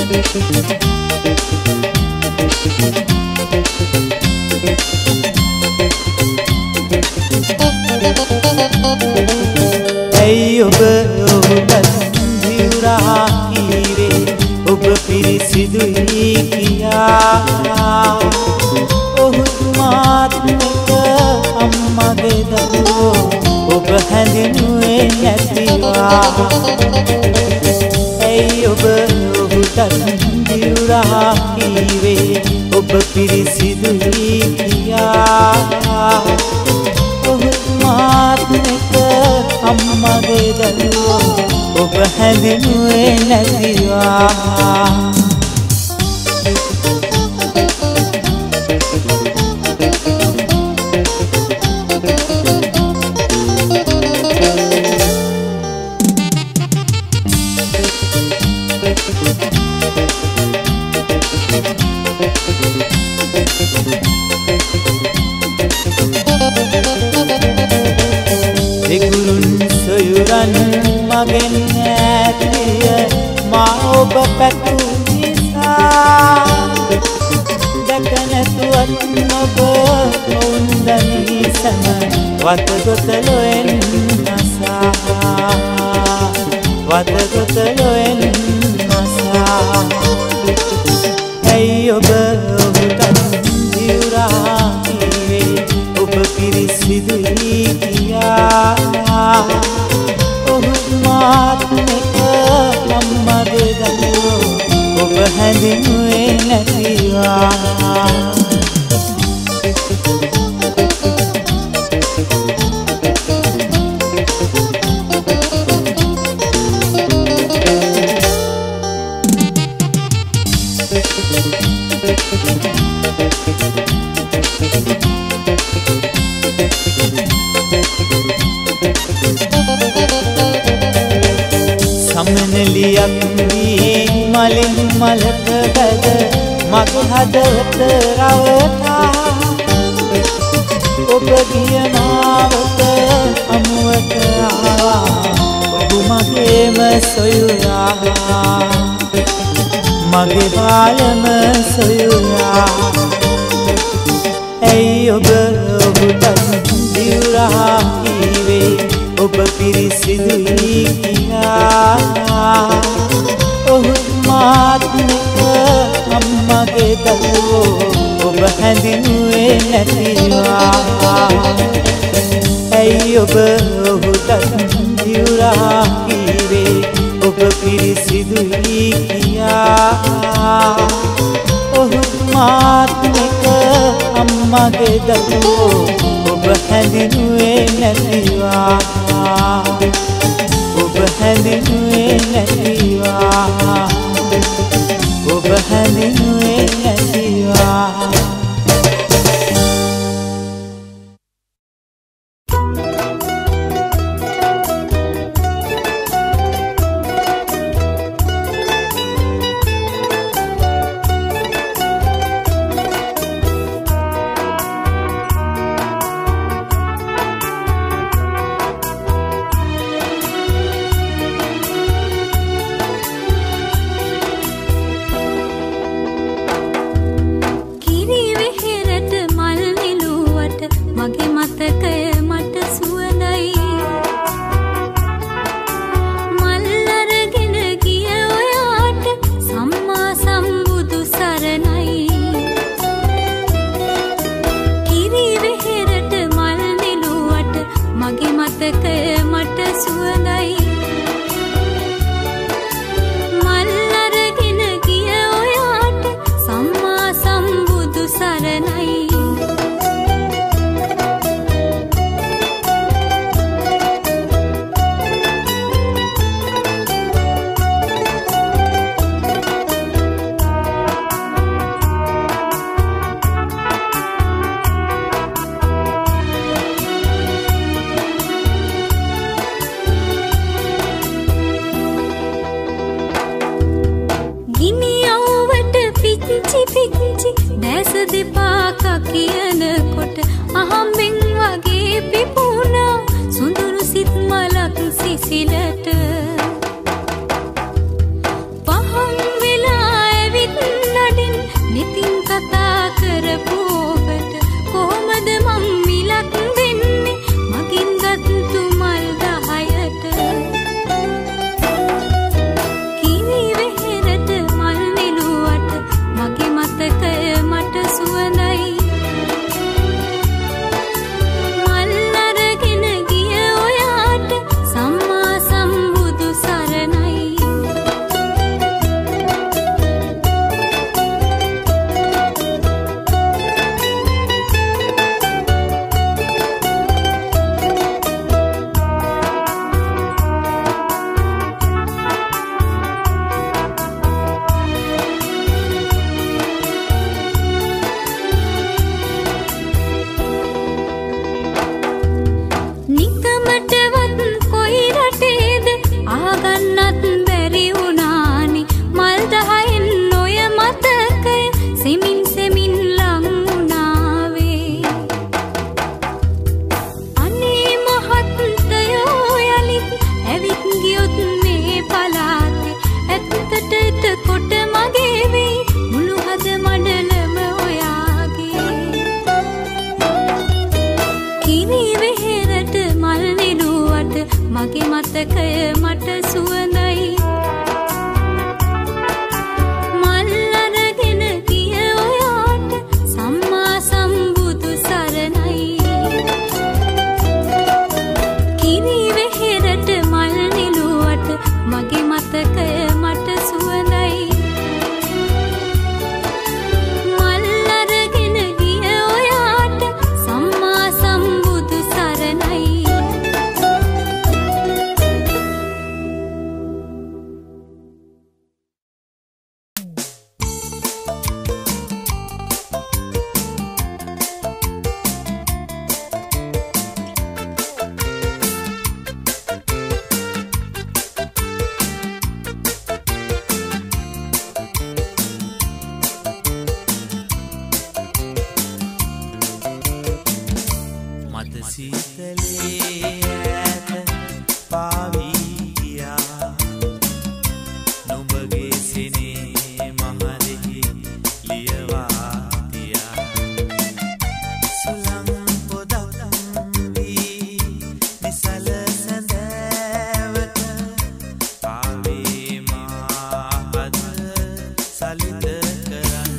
Hey ඔබ ඔබට දිවුරා කීවේ ඔබ පිරිසිදුයි කියා ඔහු මාත්මක අම්මගේ දරුවෝ ඔබ හැඳින්වුවේ නැතිවා Hey ඔබ ඔබට දිවුරා කීවේ ඔබ පිරිසිදුයි කියා ඔහු මාත්මක අම්මගේ දරුවෝ ඔබ හැඳින්වුවේ නැතිවා මගෙන් ඇතිය මා ඔබ පැතු නිසා දැක නැතුවත් ඔබ ඔවුන්දනි සම වතගොතලොෙන් නසා වතගොතලොෙන් නසා ඇයි ඔබ ඔබට දිවුරා කීවේ ඔබ පිරිසිදුයි කියා මාත්මක අම්මගේ දරුවෝ ඔබ හැඳින්වුවේ නැතිවා සමනලියක් වී මලින් මලක බැද මගේ හදවත රවටා ඔබ ගිය මාවත අමුවට ආවා ඔබ මගේම සොයුරා මගේ බාලම සොයුරා ඇයි ඔබ ඔබට දිවුරා කීවේ ඔබ පිරිසිදුයි කියා ඔහු මාත්මක අම්මගේ දරුවෝ ඔබ හැඳින්වුවේ නැතිවා ඇයි ඔබ ඔහුට දිවුරා කීවේ ඔබ පිරිසිදුයි කියා ඔහු මාත්මක අම්මගේ දරුවෝ ඔබ හැඳින්වුවේ නැතිවා ඔබ හැඳින්වුවේ නැතිවා ඔබ හැඳින්වුවේ නැතිවා සිසිලට පහන් වෙලා සලිත කරන්නද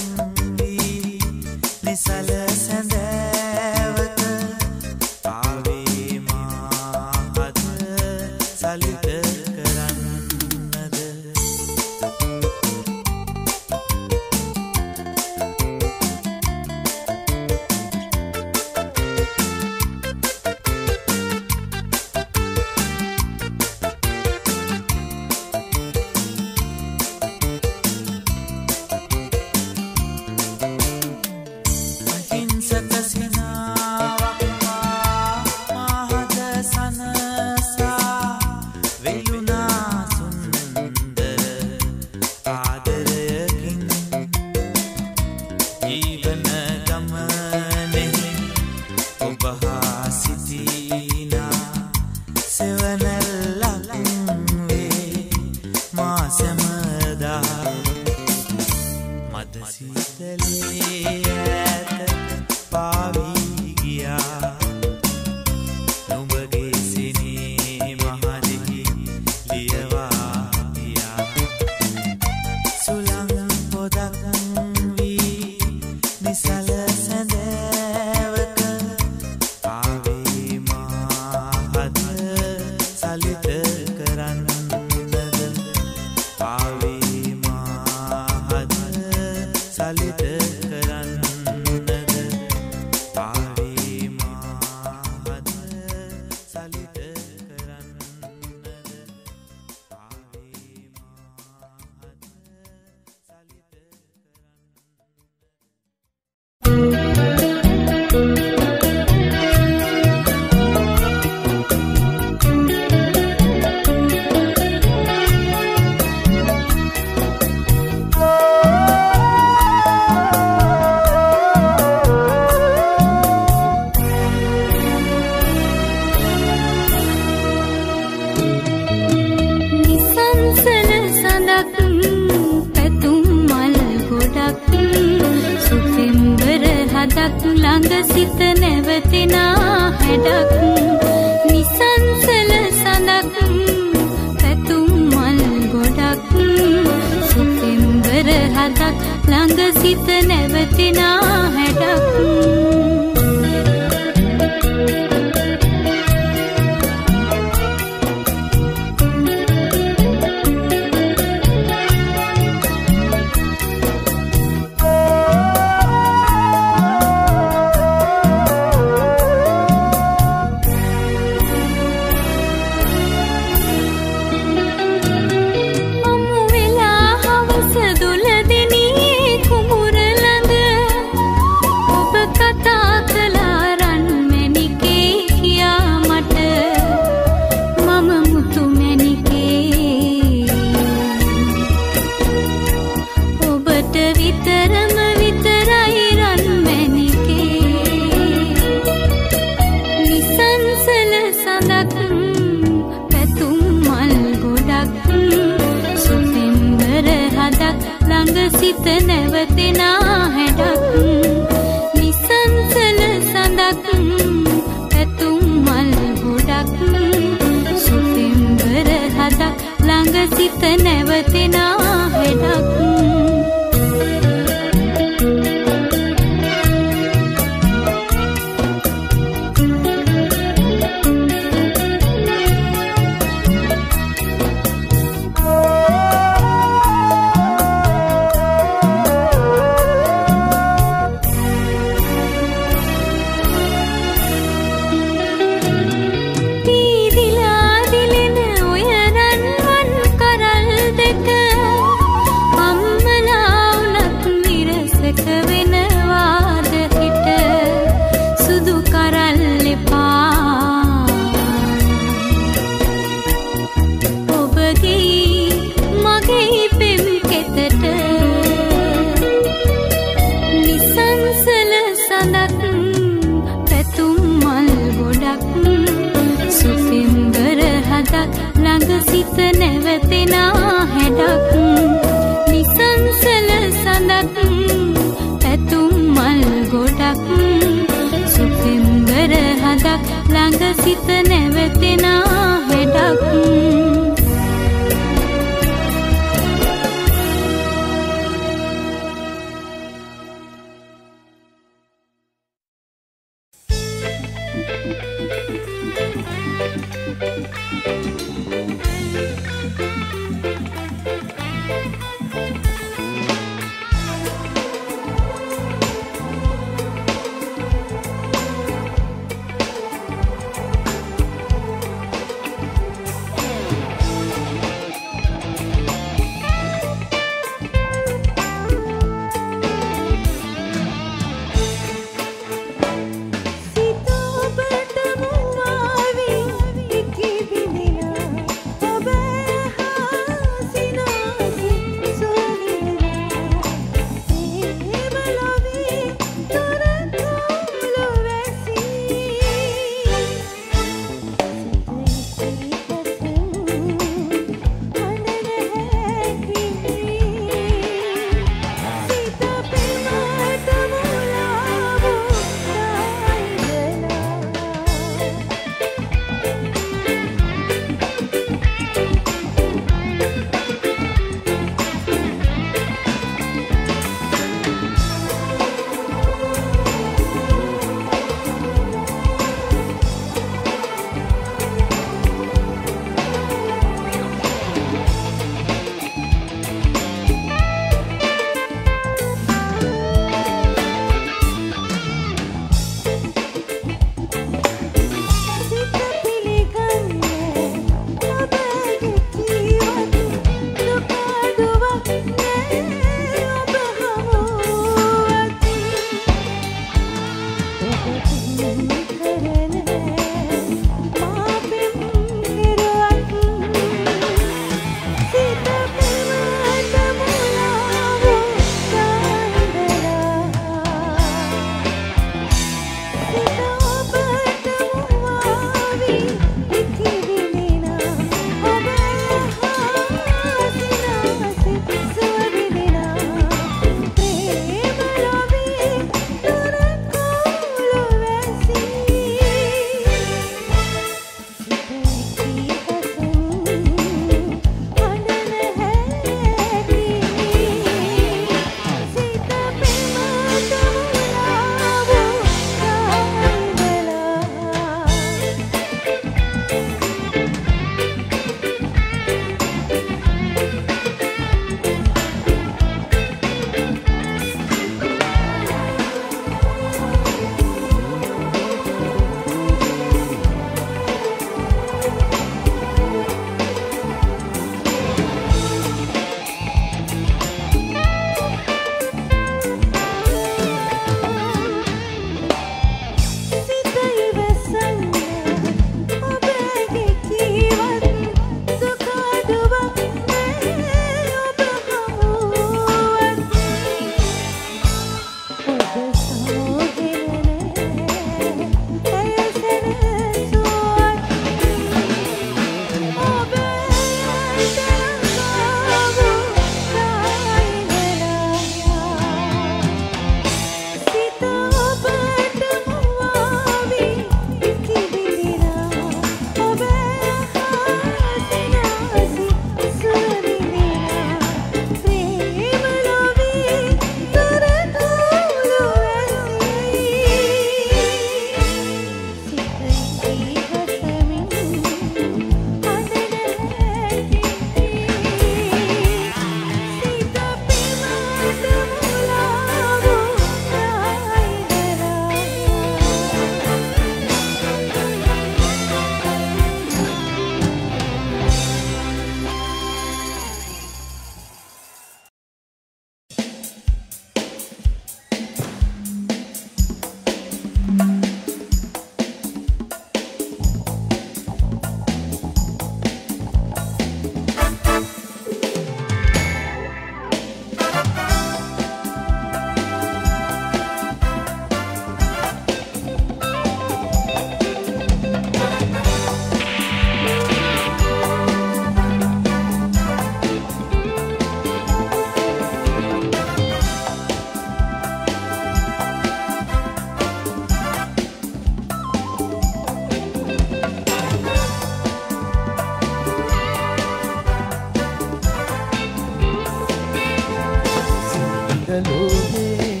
සිහිනලෝවේ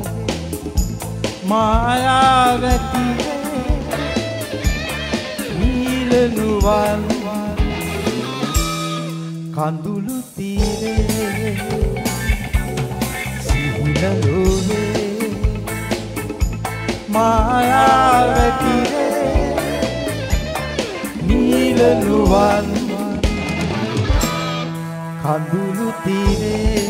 මායාවැතිවේ නීලනුවන් කඳුළු තීරේ සිහිනලෝවේ මායාවැතිවේ නීලනුවන් කඳුළු තීරේ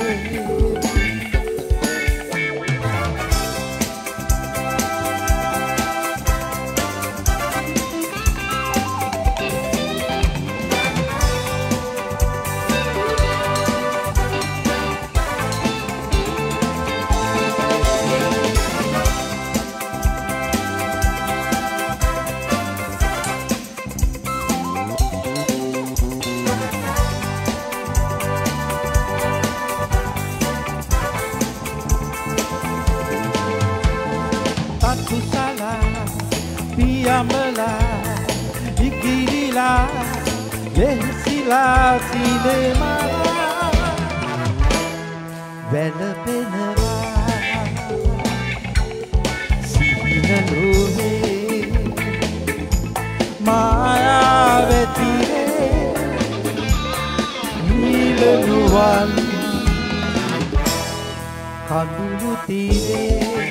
කඳුළු තීරේ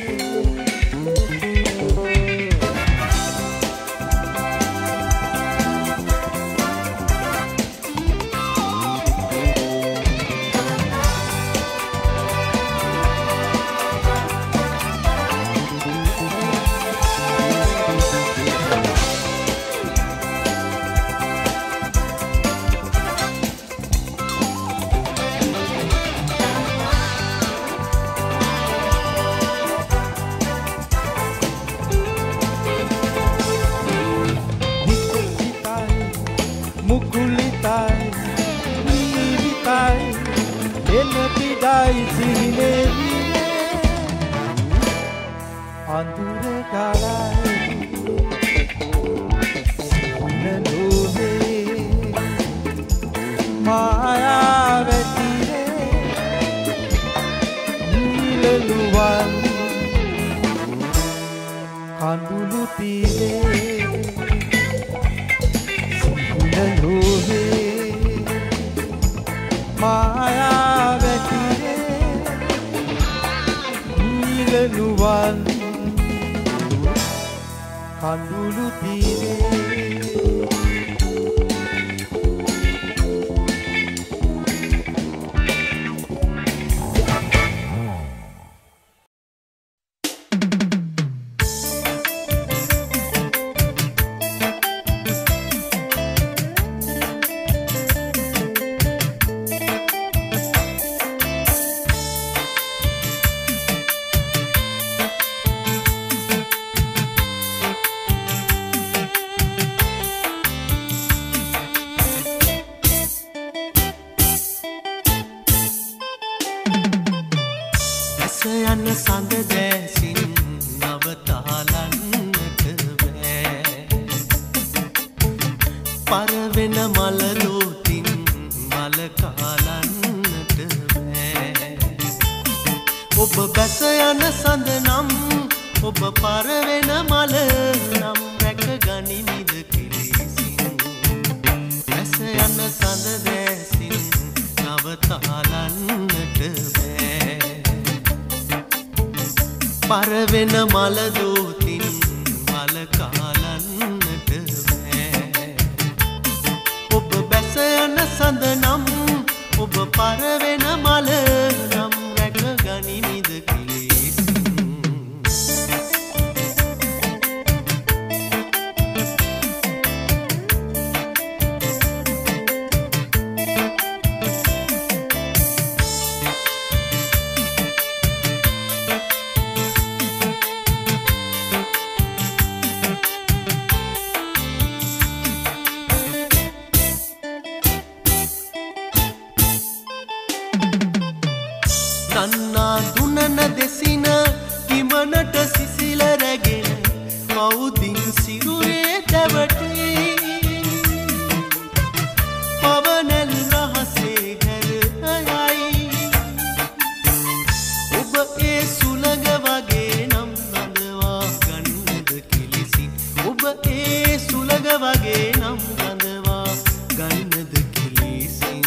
ගන්නද කෙලෙසින්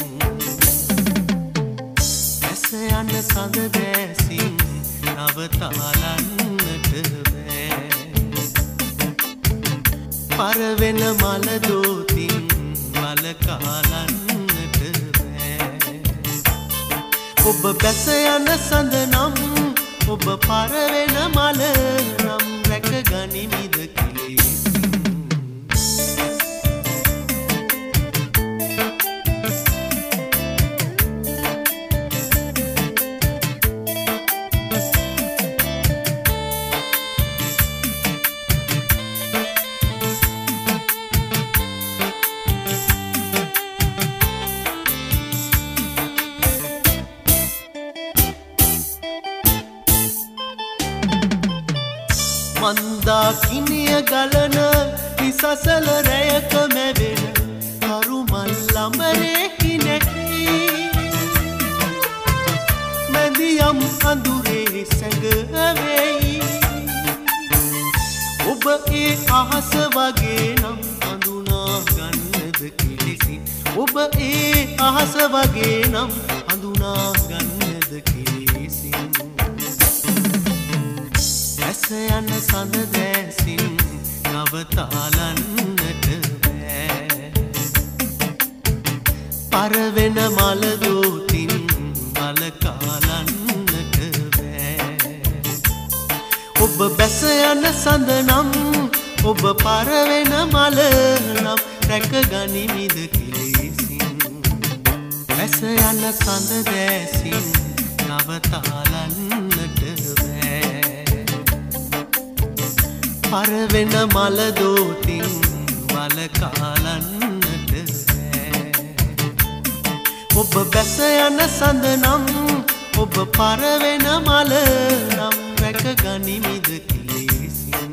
ඇස යන සඳ දැසින් නවතාලන්නට බෑ පරවෙන මල දෝතින් වලකාලන්නට බෑ ඔබ බැස යන සඳ නම් ඔබ පරවෙන මල නම් රැක ගනිමිද මන්දාකිනිය ගලන විසසල රැයක මැවෙන කරුමල් ළඹරේහි නැති මැදියම් අඳුරේ සැඟවෙයි ඔබ ඒ අහස වගේ නම් හඳුනා ගන්නද කෙලෙසින් ඔබ ඒ අහස වගේ නම් හඳුනා ගන්නද කෙලෙසින් ඇස යන සඳ දැසින් නවතාලන්නට බෑ පරවෙන මල දෝතින් වලකාලන්නට බෑ ඔබ බැස යන සඳ නම් ඔබ පරවෙන මල නම් රැක ගනිමිද කෙලෙසින් ඇස යන සඳ දැසින් නවතාලන්නට පරවෙන මල දෝතින් වලකාලන්නට බෑ ඔබ බැස යන සඳ නම් ඔබ පරවෙන මල නම් රැක ගනිමිද කෙලෙසින්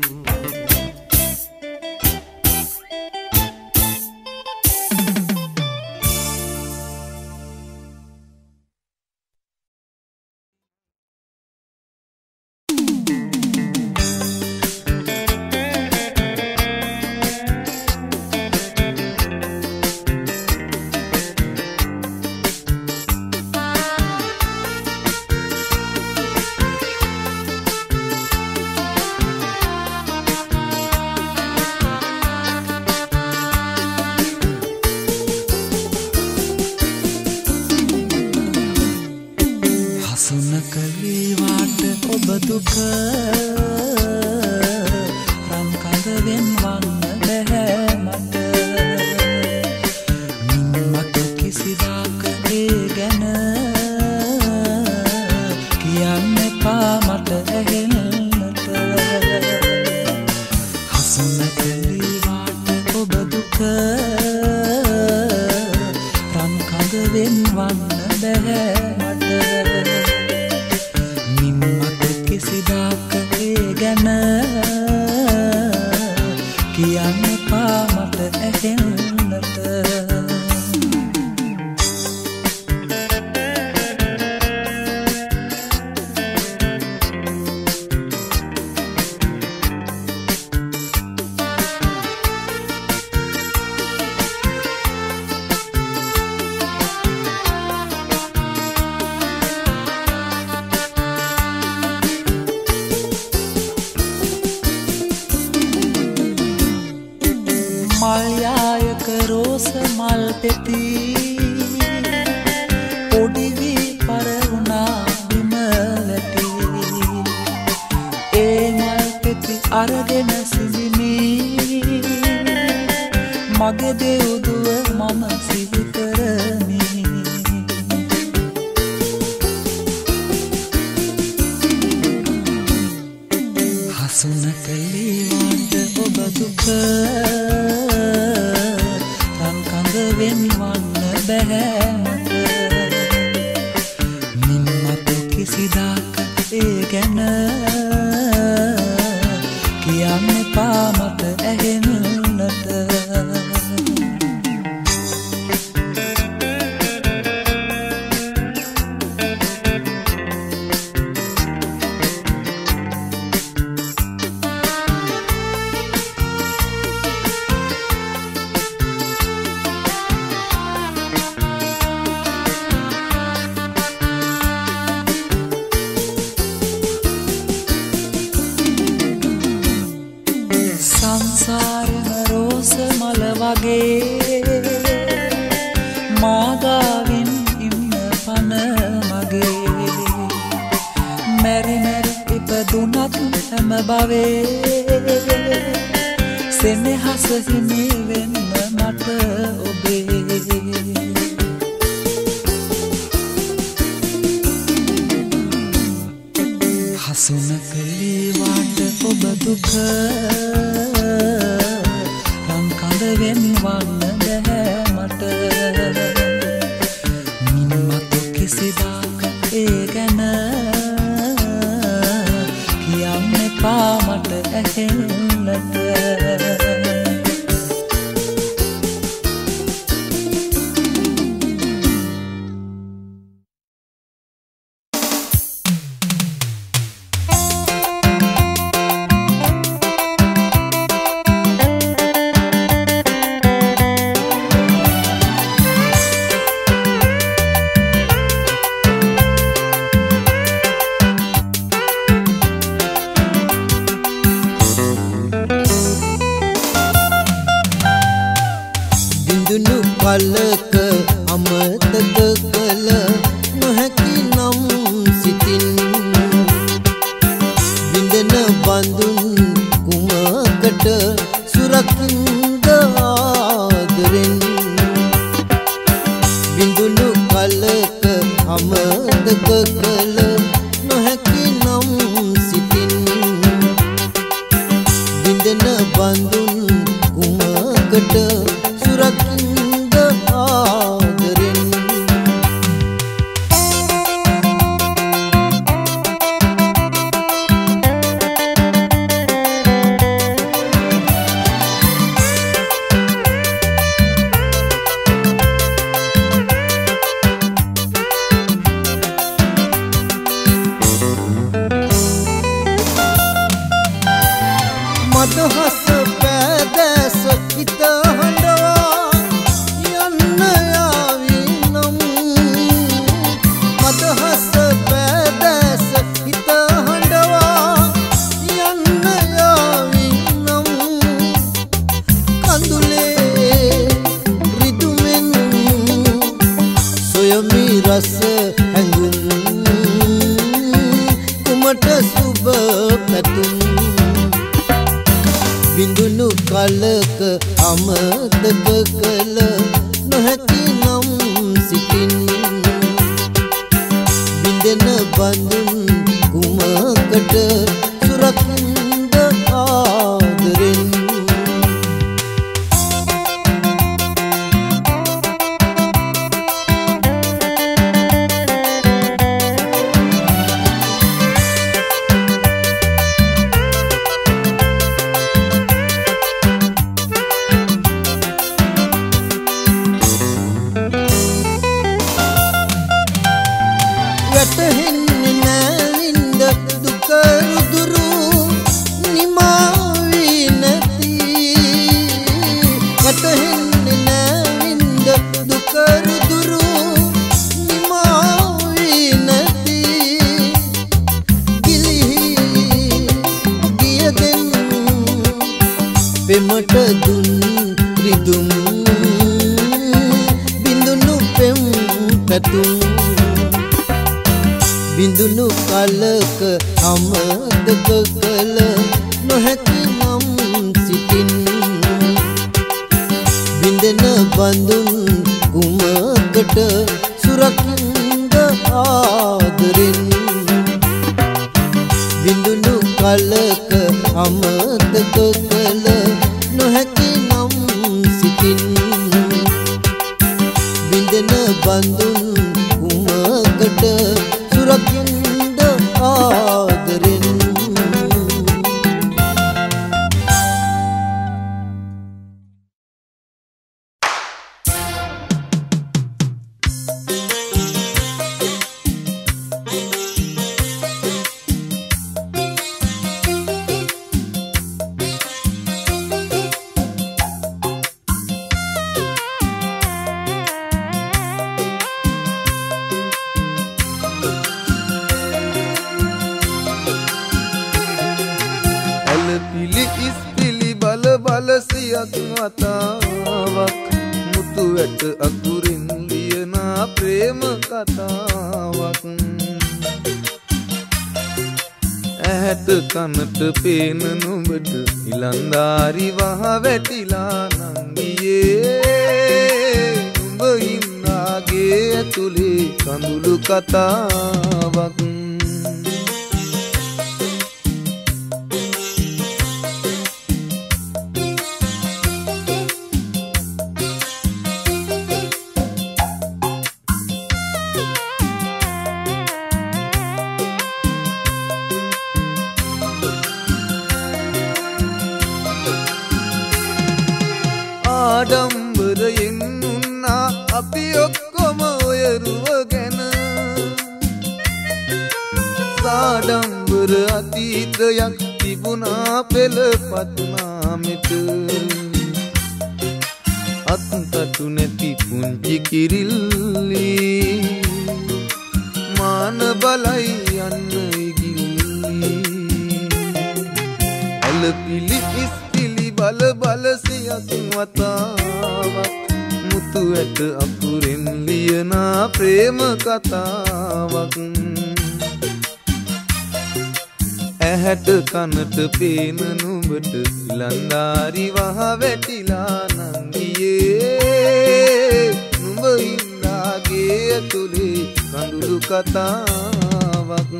ළඟාවෙන් ඉන්න පන මගේ මැරි මැරි ඉපදුනත් හැම භවේ සෙනෙහස හිමි වෙන්න මට ඔබේ හසුන කලේ වාට ඔබ දුක රංකඳ වෙන්වන්න බැහැ මට මින්මතු කිසිදාක ඒ ගැන කියන්න එපා මට ඇහෙන්නට පලක අමතක කළ නොහැකි නම් සිතින් විඳන බඳුන් කුමකට සුරකින්ද ආදරෙන් විඳුණු පලක අමතක කළ නොහැකි නම් සිතින් විඳන බඳුන් කුමකට සුරකින්ද මදහස පෑදැස හිත හඬවා යන්න යාවි නම් මදහස පෑදැස හිත හඬවා යන්න යාවි නම් කඳුලේ රිදුමෙන් සොයමි රස හැඟුම් කුමට සුබ පැතුම් විඳුණු කලක අමතක කළ නොහැකි නම් සිතින් විඳන බඳුන් කුමකට සුරකින්ද ආදරෙන් වැටහෙන්නේ නැවින්ද දුක රුදුරු නිමාවී නැති වැටහෙන්නේ නැවින්ද දුක රුදුරු නිමාවී නැති ගිලිහි ගියදෙන් පෙමට දුන් රිදුම් බිඳුණු පෙම් පැතුම් විඳුණු කලක අමතක කළ නොහැකි නම් සිතින් විඳන බඳුන් කුමකට සුරකින්ද ආදරෙන් විඳුණු කලක අමතක කළ නොහැකි නම් සිතින් විඳන බඳුන් කුමකට සුරකින්ද ආදරෙන් සියක් වතාවක් මුතු වැට අකුරින් ලියන ප්‍රේම කතාවක් ඇහැට කනට පේන නුඹට ඉලන්දාරි වහ වැටිලා නංගියේ නුඹ ඉන්නාගේ ඇතුලේ කඳුළු කතාවක් ආඩම්බරයෙන් උන්නා අපි ඔක්කොම ඔය රුව ගැන සාඩම්බර අතීතයක් තිබුණා පෙළපත් නාමෙට අත්තටු නැති පුංචි කිරිල්ලි මාන බලයි යන්න ඉගිල්ලි ඇලපිලි ඉස්පිලි බල බල සියක් වතාවක් මුතු ඇට අකුරෙන් ලියනා ප්‍රේම කතාවක් ඇහැට කනට පේන නුඹට ඉලන්දාරි වහ වැටිලා නංගියේ නුඹ ඉන්නාගේ ඇතුලේ කඳුළු කතාවක්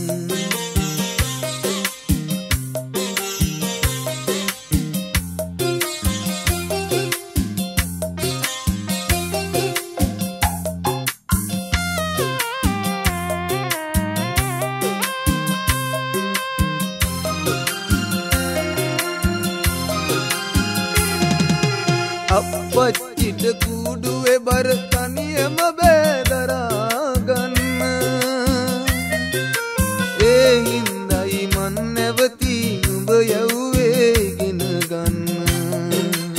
අපච්චිට කුඩුවේ බර තනියම බෑදරා ගන්න ඒ හින්දයි මන් නැවති නුඹ යව්වේ ගෙන ගන්න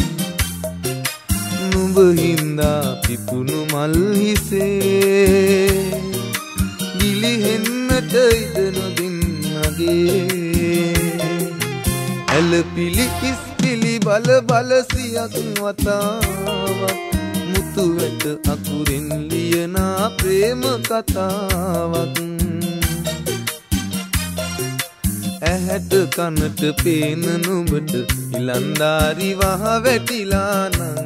නුඹ හින්දා පිපුණු මල් හිසේ ගිලිහෙන්නට ඉඩ නොදින්නගේ ඇලපිලි ඉස්පිලි බල බල සියක් වතාවක් මුතු වැට අකුරෙන් ලියනා ප්‍රේම කතාවක් ඇහැට කනට පේන නුඹට ඉලන්දාරි වහ වැටිලා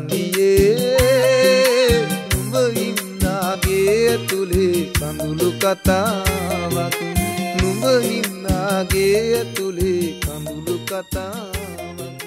නංගියේ නුඹ ඉන්නාගේ ඇතුලේ කඳුළු කතාවක් නුඹ ඉන්නාගේ ඇතුලේ කඳුළු කතාවක්